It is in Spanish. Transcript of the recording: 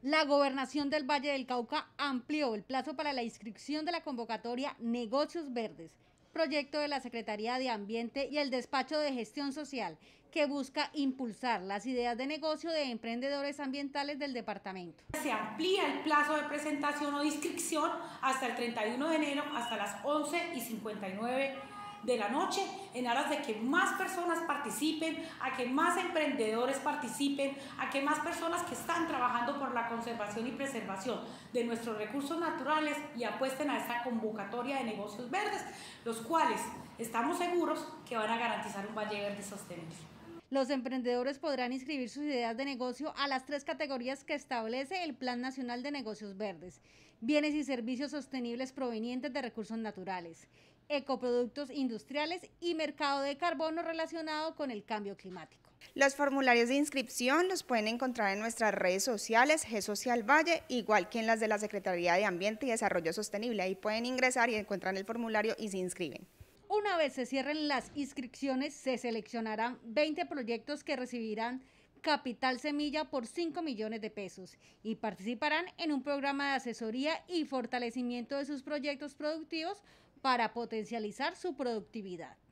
La Gobernación del Valle del Cauca amplió el plazo para la inscripción de la convocatoria Negocios Verdes, proyecto de la Secretaría de Ambiente y el Despacho de Gestión Social, que busca impulsar las ideas de negocio de emprendedores ambientales del departamento. Se amplía el plazo de presentación o de inscripción hasta el 31 de enero, hasta las 11:59 de la noche, en aras de que más personas participen, a que más emprendedores participen, a que más personas que están trabajando por la conservación y preservación de nuestros recursos naturales y apuesten a esta convocatoria de negocios verdes, los cuales estamos seguros que van a garantizar un Valle Verde sostenible. Los emprendedores podrán inscribir sus ideas de negocio a las 3 categorías que establece el Plan Nacional de Negocios Verdes: bienes y servicios sostenibles provenientes de recursos naturales, ecoproductos industriales y mercado de carbono relacionado con el cambio climático. Los formularios de inscripción los pueden encontrar en nuestras redes sociales, G-Social Valle, igual que en las de la Secretaría de Ambiente y Desarrollo Sostenible. Ahí pueden ingresar y encuentran el formulario y se inscriben. Una vez se cierren las inscripciones, se seleccionarán 20 proyectos que recibirán capital semilla por 5 millones de pesos y participarán en un programa de asesoría y fortalecimiento de sus proyectos productivos para potencializar su productividad.